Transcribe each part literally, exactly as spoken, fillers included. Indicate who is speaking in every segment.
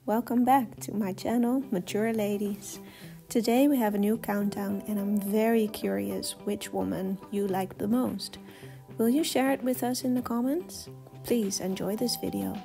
Speaker 1: welcome back to my channel, Mature Ladies. Today we have a new countdown and I'm very curious which woman you like the most. Will you share it with us in the comments? Please enjoy this video.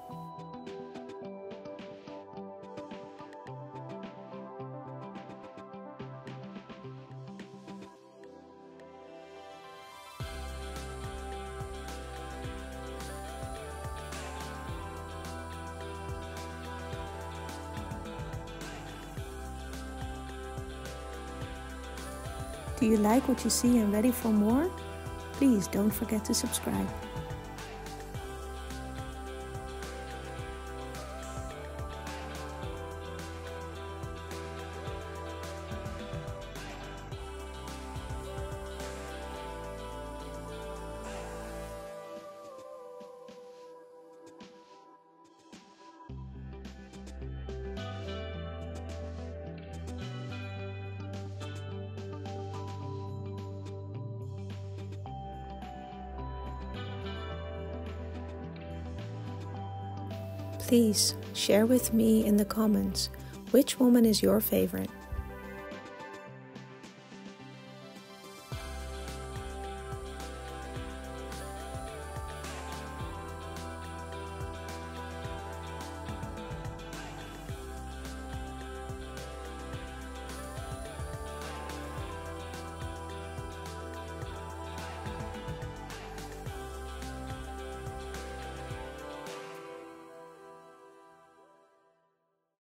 Speaker 1: Do you like what you see and ready for more? Please don't forget to subscribe. Please share with me in the comments which woman is your favorite.